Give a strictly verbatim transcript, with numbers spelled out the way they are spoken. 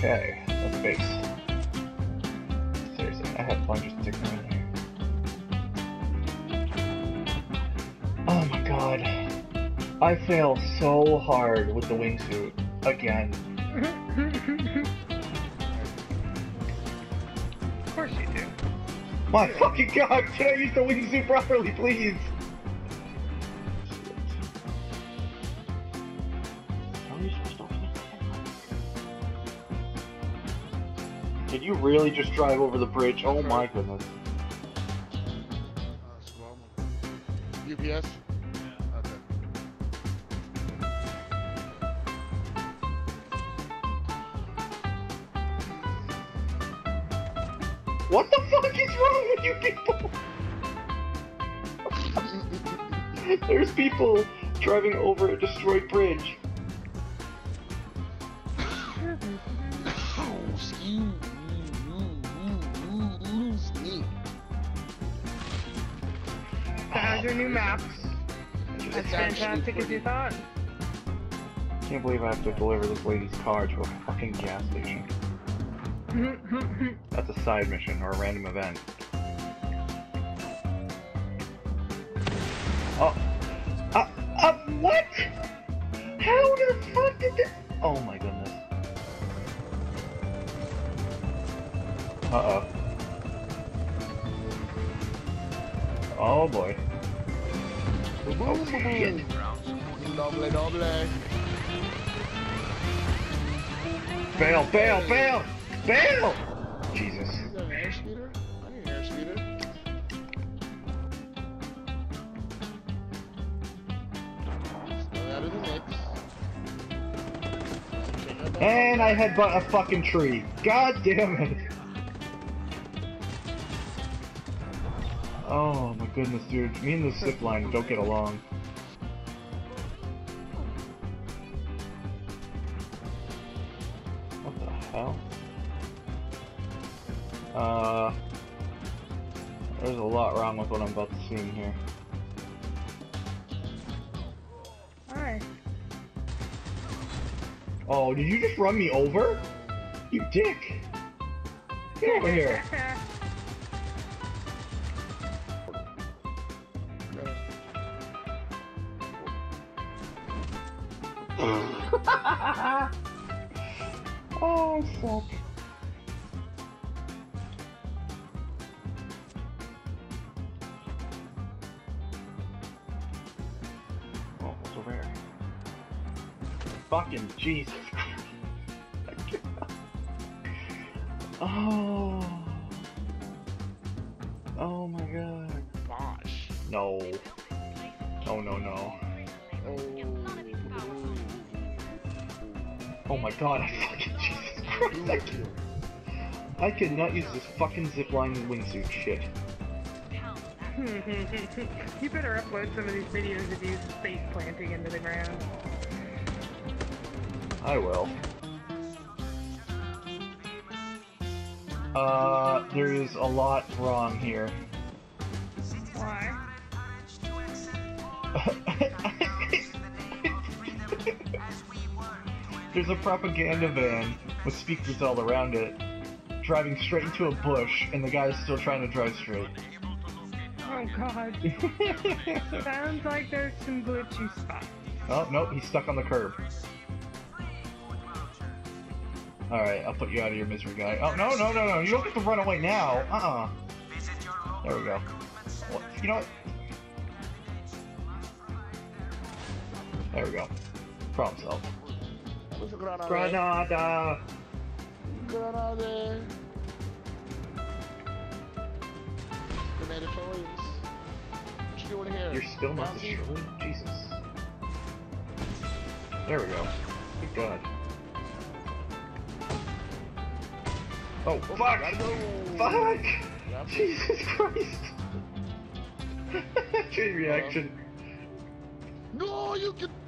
Okay, let's base. Seriously, I have fun just sticking in here. Oh my god. I fail so hard with the wingsuit. Again. Of course you do. My fucking god, can I use the wingsuit properly, please? Did you really just drive over the bridge? Oh my goodness. U P S? Okay. What the fuck is wrong with you people? There's people driving over a destroyed bridge. How's your new maps? As fantastic as you thought. Can't believe I have to deliver this lady's car to a fucking gas station. That's a side mission or a random event. Oh. Uh, uh, what? How the fuck did that? Oh my goodness. Uh-oh. Oh boy. Oh, shit. Double, double. Bail, bail, bail! Bail! Jesus. Is that an air speeder? I need an air speeder. Still out of the mix. And I headbutt a fucking tree. God damn it. Oh my goodness, dude. Me and the zip line don't get along. What the hell? Uh, there's a lot wrong with what I'm about to see in here. Alright. Oh, did you just run me over? You dick! Get over here! Oh, fuck. Oh, what's over here? Fucking Jesus Christ. Oh. Oh my god. Gosh. No. Oh, no, no. Oh. Oh my god, I fucking Jesus Christ. I, can, I cannot use this fucking zipline wingsuit shit. You better upload some of these videos of you face planting into the ground. I will. Uh, there is a lot wrong here. Why? There's a propaganda van with speakers all around it, driving straight into a bush, and the guy is still trying to drive straight. Oh god. Sounds like there's some glitchy spots. Oh, nope, he's stuck on the curb. Alright, I'll put you out of your misery, guy. Oh, no, no, no, no, you don't get to run away now. Uh-uh. There we go. Well, you know what? There we go. Problem solved. Granada! Granada! Grenada toys. What you doing here? You're still not Bouncy? destroyed? Jesus. There we go. Thank God. Oh, fuck! Gotta go. Fuck! Yep. Jesus Christ! Chain reaction. No, you can.